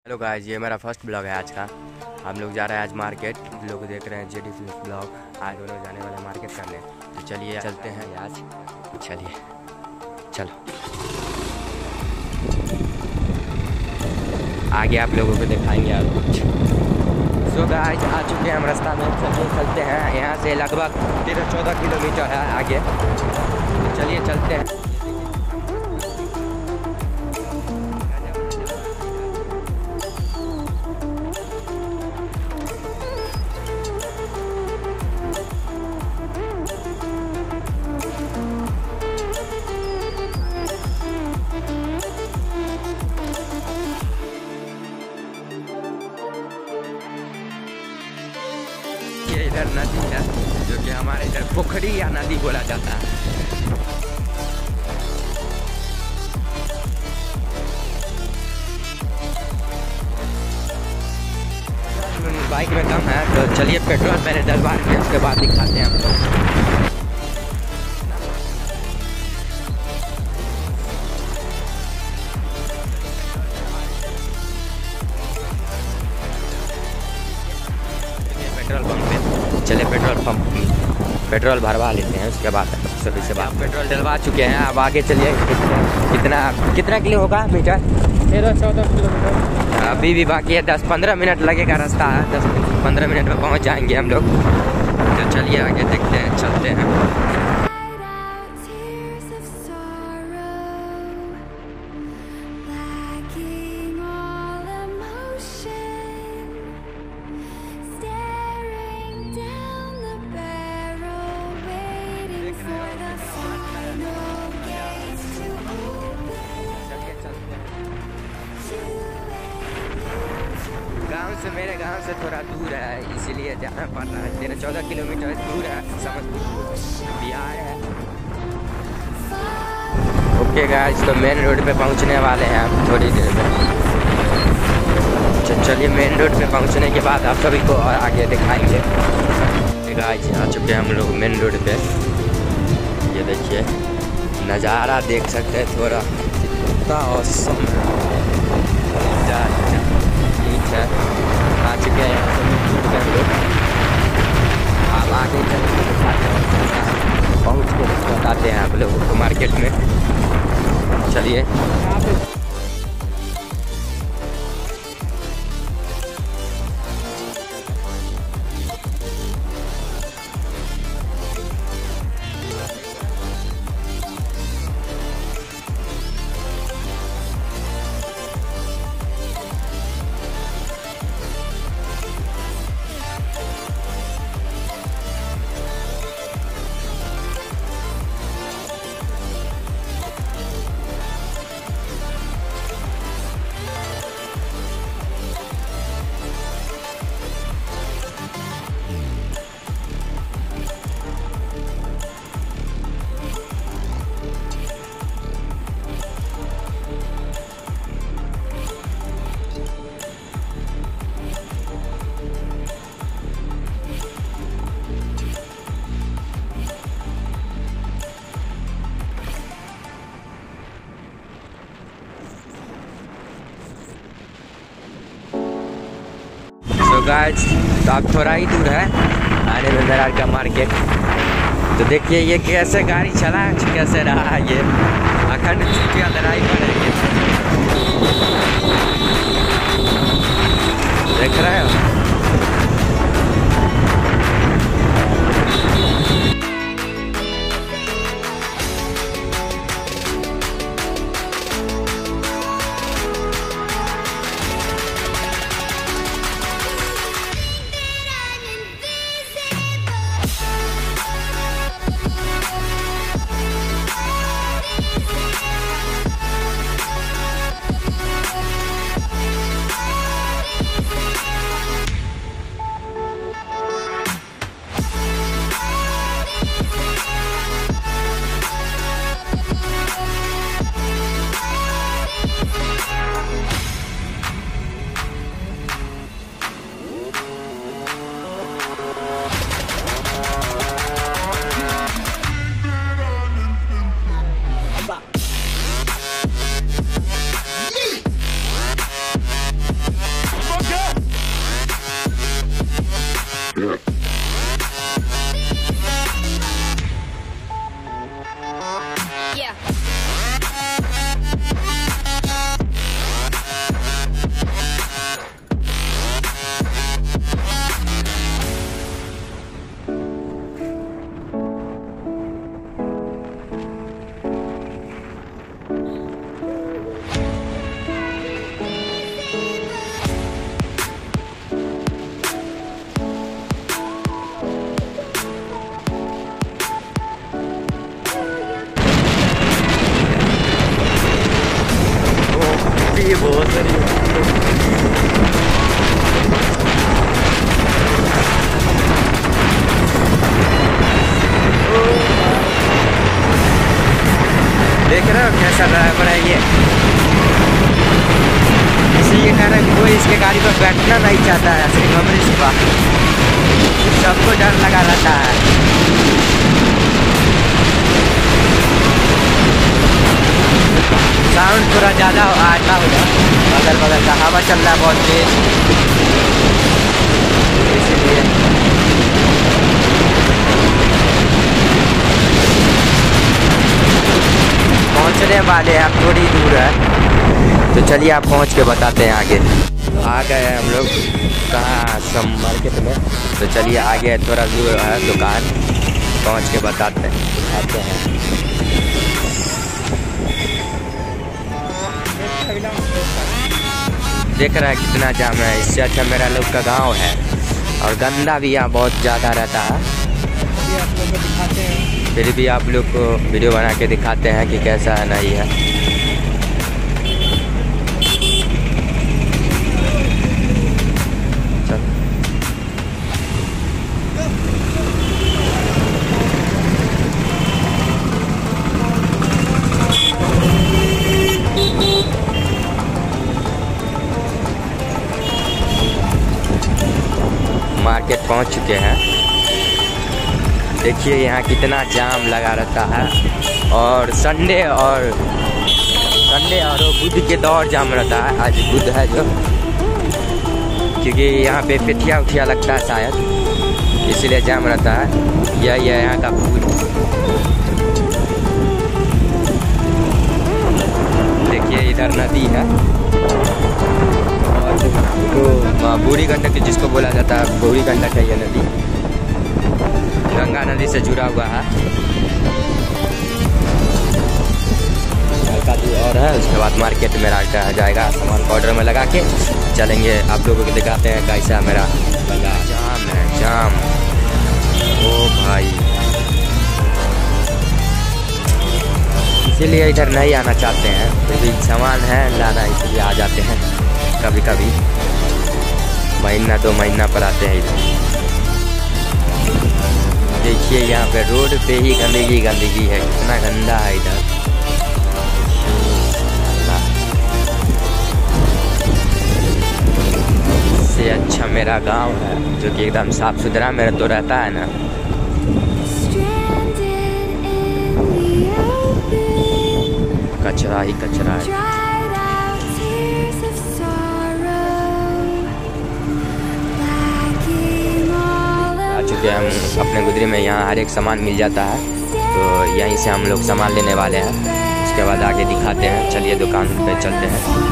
Hello guys, ये मेरा first blog है आज का। हम लोग जा रहे हैं आज मार्केट। लोग देख रहे हैं जेडी फिल्म ब्लॉग। आज दोनों जाने वाले मार्केट करने, तो चलिए चलते हैं आज। चलिए चलो, आगे आप लोगों को दिखाएंगे और कुछ। सो गाइस, आ चुके हैं हम रास्ता में। चलिए चलते हैं। यहाँ से लगभग 13-14 किलोमीटर है आगे, तो चलिए चलते हैं। ये इधर नदी है, जो कि हमारे इधर पोखरी या नदी बोला जाता है। बाइक में कम है, तो चलिए पेट्रोल पहले डलवा के उसके बाद दिखाते हैं हम लोग। पेट्रोल पंप पे चले, पेट्रोल भरवा लेते हैं, उसके बाद सभी से बात। पेट्रोल डलवा चुके हैं, अब आगे चलिए। कितना किलो होगा मीटर? 13-14 किलोमीटर। अभी भी बाकी है, 10-15 मिनट लगेगा रास्ता है। 10-15 मिनट में पहुंच जाएंगे हम लोग। तो चलिए आगे देखते हैं, चलते हैं। गांव से, मेरे गांव से थोड़ा दूर है, इसीलिए जाना पड़ रहा है। 13-14 किलोमीटर दूर है, समझ बिहार है। ओके गाइस, तो मेन रोड पे पहुंचने वाले हैं हम थोड़ी देर में। चलिए, मेन रोड पे पहुंचने के बाद आप सभी को और आगे दिखाएंगे। गाइस, आ चुके हैं हम लोग मेन रोड पे। ये देखिए नज़ारा देख सकते हैं, थोड़ा कितना औसम है। आ चुके हैं यहाँ पे हम लोग। अब आगे पहुँच के बताते हैं आप लोगों को मार्केट में। चलिए गाइस, तो आप थोड़ा ही दूर है आने में मेरा का मार्केट। तो देखिए ये कैसे गाड़ी चला, कैसे रहा है ये अखंड चुटिया लड़ाई कर रही है। देख रहे हो? ये बहुत सारी देख रहे हो कैसा ड्राइवर है ये। इसी के कारण कोई इसके गाड़ी पर बैठना नहीं चाहता है, सिर्फ हमारी सुबह सबको डर लगा रहता है। साउंड थोड़ा ज़्यादा आता होगा, अगल बगल का हवा चल रहा है बहुत तेज, इसीलिए पहुंचने वाले हैं, अब थोड़ी दूर है तो चलिए आप पहुंच के बताते हैं आगे। आ गए हैं हम लोग कहाँ, सम मार्केट में, तो चलिए आगे थोड़ा दूर है दुकान, पहुंच के बताते हैं दिखाते हैं। देख रहा है कितना जाम है, इससे अच्छा मेरा लोग का गांव है और गंदा भी यहाँ बहुत ज़्यादा रहता है। आप लोग को दिखाते हैं, फिर भी आप लोग को वीडियो बना के दिखाते हैं कि कैसा है नहीं है। मार्केट पहुंच चुके हैं, देखिए यहाँ कितना जाम लगा रहता है और संडे और बुध के दौर जाम रहता है। आज बुध है जो, क्योंकि यहाँ पे पेठिया उठिया लगता है शायद, इसलिए जाम रहता है। यही है यहाँ का पुल, देखिए इधर नदी है और तो बूढ़ी गंडक जिसको बोला जाता है, बूढ़ी गंडक है ये नदी, गंगा नदी से जुड़ा हुआ है। हल्का दूर और है, उसके बाद मार्केट में रखा जाएगा, सामान ऑर्डर में लगा के चलेंगे। आप लोगों को दिखाते हैं कैसा मेरा बाजार। जाम है जाम, ओ भाई, इसीलिए इधर नहीं आना चाहते हैं, फिर भी सामान है लाना, इसलिए आ जाते हैं कभी कभी, महीना 2 महीना पर आते हैं इधर। देखिए यहाँ पे रोड पे ही गंदगी गंदगी है, कितना गंदा है इधर। इससे अच्छा मेरा गांव है जो कि एकदम साफ सुथरा मेरा तो रहता है ना। कचरा ही कचरा है। चुके हम अपने गुदरी में, यहाँ हर एक सामान मिल जाता है, तो यहीं से हम लोग सामान लेने वाले हैं, उसके बाद आगे दिखाते हैं। चलिए दुकान पे चलते हैं।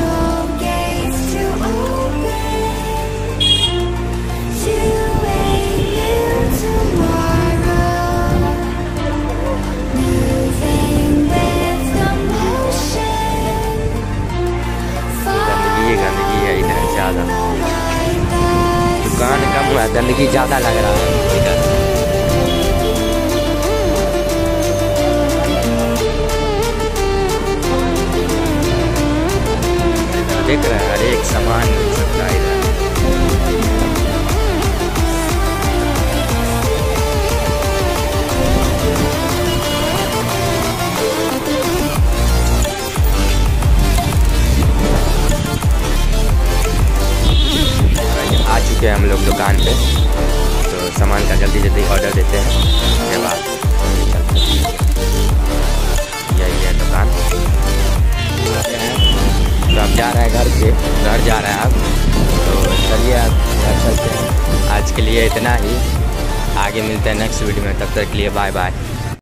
गंदगी है इधर ज़्यादा, दुकान कम हुआ, गंदगी ज़्यादा लग रहा है इधर। देख रहे हैं हर एक सामान मिल सकता है इधर। आ चुके हैं हम लोग दुकान पे, तो सामान का जल्दी जल्दी ऑर्डर देते हैं, उसके बाद यही है दुकान। तो अब जा रहे हैं घर जा रहे हैं अब, तो चलिए अब घर चलते हैं। आज आज के लिए इतना ही, आगे मिलते हैं नेक्स्ट वीडियो में, तब तक के लिए बाय बाय।